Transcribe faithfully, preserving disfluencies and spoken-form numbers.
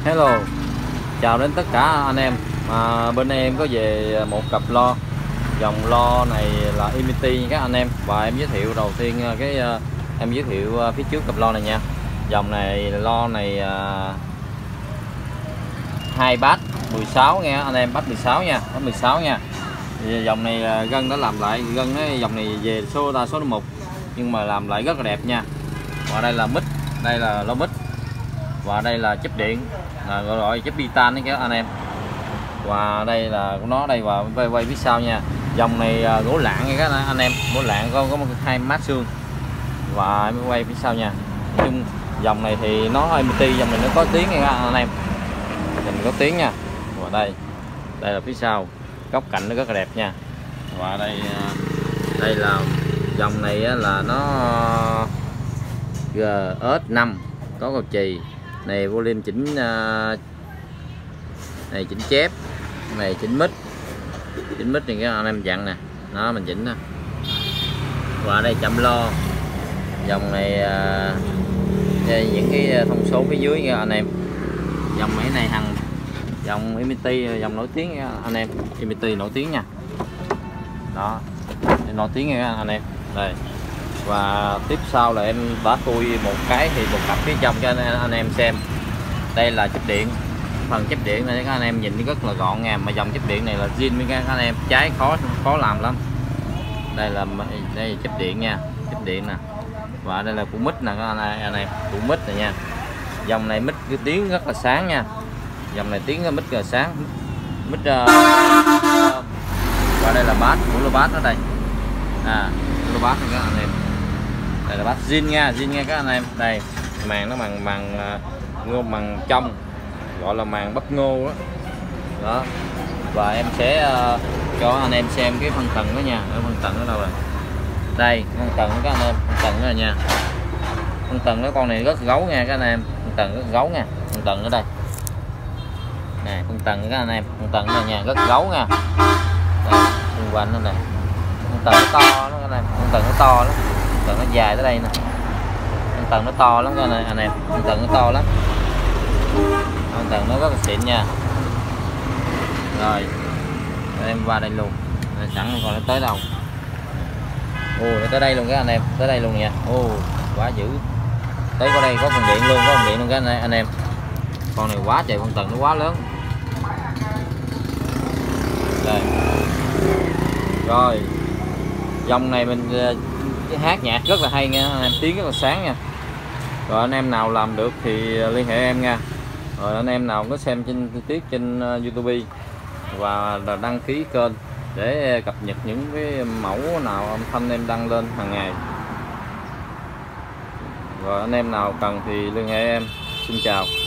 Hello, chào đến tất cả anh em. À, bên em có về một cặp lo, dòng lo này là Infinity nha các anh em. Và em giới thiệu đầu tiên cái em giới thiệu phía trước cặp lo này nha. Dòng này lo này hai bát mười sáu nha anh em, bát mười sáu nha, bát mười sáu nha. Dòng này gân nó làm lại, gân cái dòng này về số ta số một nhưng mà làm lại rất là đẹp nha. Và đây là mic, đây là lo mic. Và đây là chip điện, là gọi gọi chip titan đấy các anh em. Và đây là của nó đây, và quay quay phía sau nha. Dòng này gỗ lạng nha các anh em, gỗ lạng có có một hai mát xương. Và em quay phía sau nha. Nói chung dòng này thì nó em tê, dòng này nó có tiếng nha các anh em, mình có tiếng nha. Và đây đây là phía sau, góc cạnh nó rất là đẹp nha. Và đây đây là dòng này là nó giê ét năm, có cầu chì này, volume chỉnh uh, này, chỉnh chép này, chỉnh mic, chỉnh mic này các anh em dặn nè, nó mình chỉnh nè. Và đây chậm lo, dòng này uh, đây, những cái thông số phía dưới nha anh em. Dòng máy này hàng dòng Infinity, dòng nổi tiếng nha anh em, Infinity nổi tiếng nha, đó nổi tiếng nha anh em. Đây, và tiếp sau là em đã khui một cái thì một cặp phía trong cho anh, anh em xem. Đây là chip điện, phần chip điện này các anh em nhìn rất là gọn nha, mà dòng chip điện này là zin với các anh em, trái khó khó làm lắm. Đây là đây là chip điện nha, chip điện nè. Và đây là củ mic nè các anh, anh em, củ mic này nha. Dòng này mic cái tiếng rất là sáng nha, dòng này tiếng mic rất là sáng, mic uh, uh, và đây là bass của lô bass ở đây, à lô bass các anh em. Đây là bass zin nha, zin nha các anh em. Đây màn nó bằng bằng ngô, bằng trong, gọi là màn bắp ngô đó. Đó. Và em sẽ uh, cho anh em xem cái phân tầng đó nha. Ở phân tầng ở đâu rồi? Đây phân tầng các anh em, phân tầng đó là nha. Phân tầng cái con này rất gấu nha các anh em, phân tầng rất gấu nha, phân tầng ở đây. Nè phân tầng các anh em, phân tầng này nha, rất gấu nha. Đây, xung quanh nó này. Phân tầng nó to đó các anh em, phân tầng nó to lắm. Phân tầng nó dài tới đây nè. Phân tầng nó to lắm các anh em, phân tầng nó to lắm. Phân tầng nó rất là xịn nha. Rồi em qua đây luôn, sẵn còn nó tới đâu. Ồ nó tới đây luôn các anh em, tới đây luôn nha. Ồ quá dữ, tới qua đây có phần điện luôn, có phần điện luôn các anh em. Con này quá trời, phân tầng nó quá lớn. Đây rồi, dòng này mình cái hát nhạc rất là hay nha anh em, tiếng rất là sáng nha. Rồi anh em nào làm được thì liên hệ em nha. Rồi anh em nào có xem trên chi tiết trên YouTube và đăng ký kênh để cập nhật những cái mẫu nào âm thanh em đăng lên hàng ngày. Rồi anh em nào cần thì liên hệ em. Xin chào.